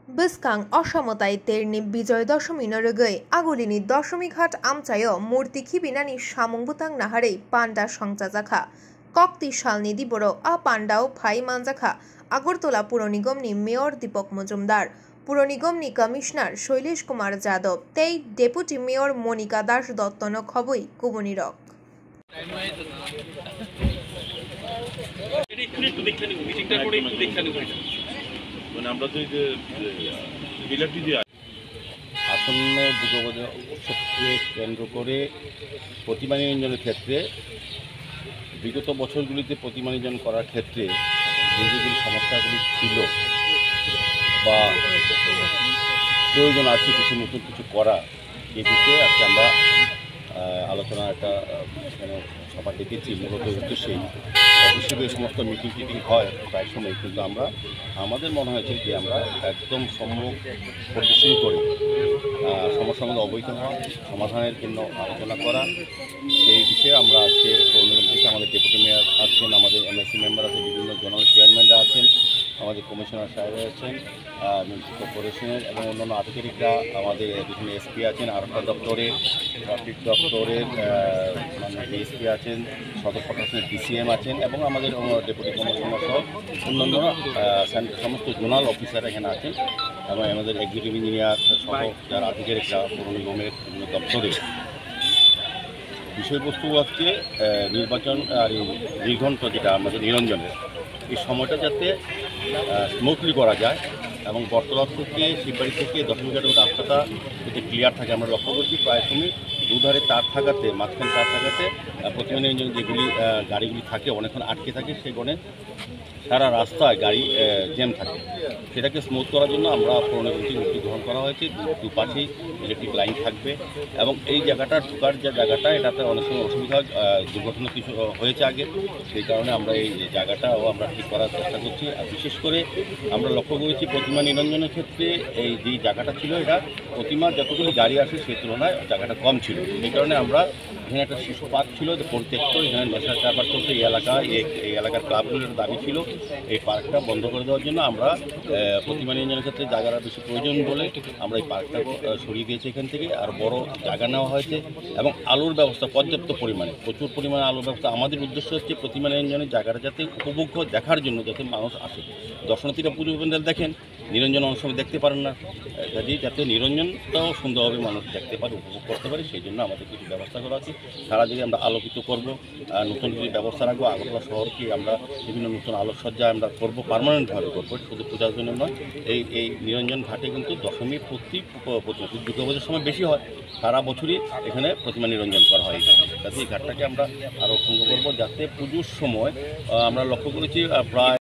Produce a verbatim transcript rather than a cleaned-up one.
Biskang Oshamotai Terni Bijoy Doshami Norgay, Agulini Doshami Ghat Amchayo, Murti Kibinani Shamung Butang Nahare, Panda Shangchazakha, Kokti Shalni Diboro, A Pandao Pai Manjakha, Agortola Puronigomni Mayor Dipok Mojumdar, Puronigomni Commissioner Shailesh Kumar Jadov, Tei Deputy Mayor Monica Das Dottono Khobui, Kubunirok. আসন্ন দুর্গাপূজা উৎসবকে কেন্দ্র করে প্রতিমা নিরঞ্জনের ক্ষেত্রে বিগত বছরগুলিতে প্রতিমা নিরঞ্জন করার ক্ষেত্রে যে যেগুলি সমস্যাগুলি ছিল বা প্রয়োজন আছে কিছু নতুন কিছু করা এই বিষয়ে আজকে আমরা আলোচনা একটা সভা ডেকেছি। মূলত উদ্দেশ্যেই অবশ্যই এই সমস্ত মিটিং টিটিং হয় প্রায় সময়, কিন্তু আমরা আমাদের মনে হয়েছে যে আমরা একদম সম্মুখ পরিদর্শন করে সমস্যার মধ্যে অবহিত হওয়া, সমাধানের জন্য আলোচনা করা, সেই বিষয়ে আমরা আজকে আমাদের ডেপুটি মেয়র আছেন, আমাদের এমএসসি মেম্বার আছে, বিভিন্ন জোনাল চেয়ারম্যানরা আছেন, আমাদের কমিশনার সাহেব আছেন, মিউনিসিপ্যাল কর্পোরেশনের এবং অন্যান্য আধিকারিকরা, আমাদের বিভিন্ন এসপি আছেন, আরক্ষা দপ্তরের, ট্রাফিক দপ্তরের মানে ডিএসপি আছেন, সদর প্রশাসনের ডিসিএম আছেন এবং আমাদের ডেপুটি কমিশনার সহ অন্যান্য সমস্ত জোনাল অফিসার এখানে আছেন এবং আমাদের এক্সিকিউটিভ ইঞ্জিনিয়ার সহ যারা আধিকারিকরা পৌর নিগমের বিভিন্ন দপ্তরে। বিষয়বস্তু আজকে নির্বাচন আর নির্ঘণ্ট যেটা আমাদের নিরঞ্জনের এই সময়টা যাতে স্মুথলি করা যায় এবং বটতলা থেকে শিববাড়ি থেকে দশমীঘাটের রাস্তাটা যাতে ক্লিয়ার থাকে। আমরা লক্ষ্য করছি প্রায় সময় দুধারে তার থাকাতে, মাঝখানে তার থাকাতে প্রতিমা নিরঞ্জন যেগুলি গাড়িগুলি থাকে অনেকক্ষণ আটকে থাকে, সেখানে সারা রাস্তায় গাড়ি জ্যাম থাকে। সেটাকে স্মুথ করার জন্য আমরা পৌরনিগমটি উদ্যোগ গ্রহণ করা হয়েছে। দুপাশেই ইলেকট্রিক লাইন থাকবে এবং এই জায়গাটা ঢোকার যে জায়গাটা এটাতে অনেক সময় অসুবিধা, দুর্ঘটনা কিছু হয়েছে আগে, সেই কারণে আমরা এই জায়গাটাও আমরা ঠিক করার চেষ্টা করছি। আর বিশেষ করে আমরা লক্ষ্য করেছি প্রতিমা নিরঞ্জনের ক্ষেত্রে এই যে জায়গাটা ছিল, এটা প্রতিমার যতগুলি গাড়ি আসে সেই তুলনায় জায়গাটা কম ছিল। এই কারণে আমরা এখানে একটা শিশু পার্ক ছিল পরিত্যক্ত, এখানে নেশার কারবার চলছে এই এলাকা, এই এলাকার ক্লাবগুলোর দাবি ছিল এই পার্কটা বন্ধ করে দেওয়ার জন্য। আমরা প্রতিমা নিরঞ্জনের ক্ষেত্রে জায়গাটা বেশি প্রয়োজন বলে আমরা এই পার্কটা সরিয়ে দিয়েছি এখান থেকে, আর বড় জায়গা নেওয়া হয়েছে এবং আলোর ব্যবস্থা পর্যাপ্ত পরিমাণে, প্রচুর পরিমাণে আলোর ব্যবস্থা। আমাদের উদ্দেশ্য হচ্ছে প্রতিমা নিরঞ্জনের জায়গাটা যাতে উপভোগ্য দেখার জন্য যাতে মানুষ আসে, দর্শনার্থীরা পুজো প্যান্ডেল দেখেন, নিরঞ্জন অনেক সময় দেখতে পারেন না, কাজে যাতে নিরঞ্জনটাও সুন্দরভাবে মানুষ দেখতে পারে, উপভোগ করতে পারে, সেই জন্য আমাদের কিছু ব্যবস্থা করা আছে। সারা দিকে আমরা আলোকিত করবো, নতুন কিছু ব্যবস্থা রাখবো। আগরতলা শহরকে আমরা বিভিন্ন নতুন আলোকসজ্জা আমরা করবো, পার্মানেন্টভাবে করবো, শুধু পূজার জন্য নয়। এই এই নিরঞ্জন ঘাটে কিন্তু দশমীর প্রতি দুর্গাপূজার সময় বেশি হয়, সারা বছরই এখানে প্রতিমা নিরঞ্জন করা হয়। যাতে এই ঘাটটাকে আমরা আরও সুন্দর করবো, যাতে পুজোর সময় আমরা লক্ষ্য করেছি প্রায়